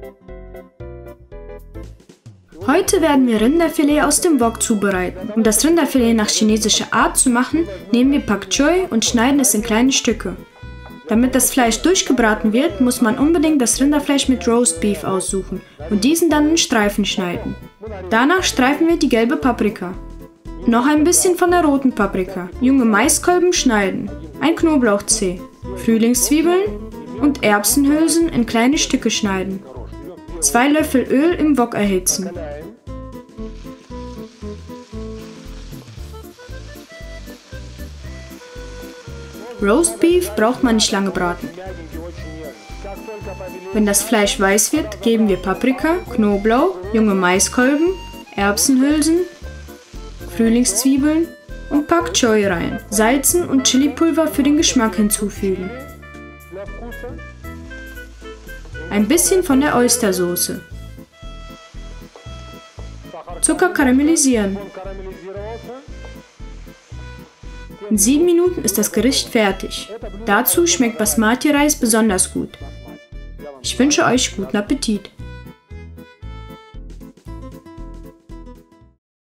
Heute werden wir Rinderfilet aus dem Wok zubereiten. Um das Rinderfilet nach chinesischer Art zu machen, nehmen wir Pak Choi und schneiden es in kleine Stücke. Damit das Fleisch durchgebraten wird, muss man unbedingt das Rinderfleisch mit Roast Beef aussuchen und diesen dann in Streifen schneiden. Danach streifen wir die gelbe Paprika. Noch ein bisschen von der roten Paprika, junge Maiskolben schneiden, ein Knoblauchzeh, Frühlingszwiebeln und Erbsenhülsen in kleine Stücke schneiden. 2 Löffel Öl im Wok erhitzen. Roast Beef braucht man nicht lange braten. Wenn das Fleisch weiß wird, geben wir Paprika, Knoblauch, junge Maiskolben, Erbsenhülsen, Frühlingszwiebeln und Pak Choi rein. Salzen und Chilipulver für den Geschmack hinzufügen. Ein bisschen von der Oystersoße. Zucker karamellisieren. In 7 Minuten ist das Gericht fertig. Dazu schmeckt Basmati-Reis besonders gut. Ich wünsche euch guten Appetit.